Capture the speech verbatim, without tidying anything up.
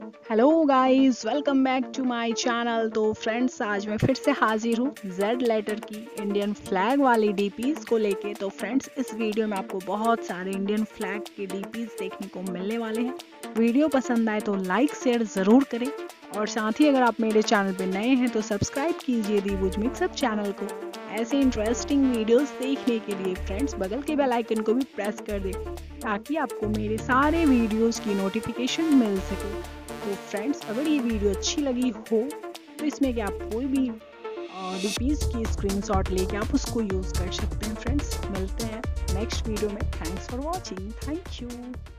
Hello guys, welcome back to my channel. तो friends, आज मैं फिर से हाजिर हूँ जेड लेटर की इंडियन फ्लैग वाली डीपीज को लेके। तो फ्रेंड्स, इस वीडियो में आपको बहुत सारे इंडियन फ्लैग के डीपीज देखने को मिलने वाले हैं। वीडियो पसंद आए तो लाइक शेयर ज़रूर करें, और साथ ही अगर आप मेरे चैनल पर नए हैं तो सब्सक्राइब कीजिए दी वुज मिक्सअप चैनल को। ऐसे इंटरेस्टिंग वीडियोस देखने के लिए फ्रेंड्स बगल के बेल आइकन को भी प्रेस कर दें, ताकि आपको मेरे सारे वीडियोस की नोटिफिकेशन मिल सके। तो फ्रेंड्स, अगर ये वीडियो अच्छी लगी हो तो इसमें क्या आप कोई भी डीपीज की स्क्रीनशॉट लेके आप उसको यूज़ कर सकते हैं। फ्रेंड्स, मिलते हैं नेक्स्ट वीडियो में। Thanks for watching. Thank you.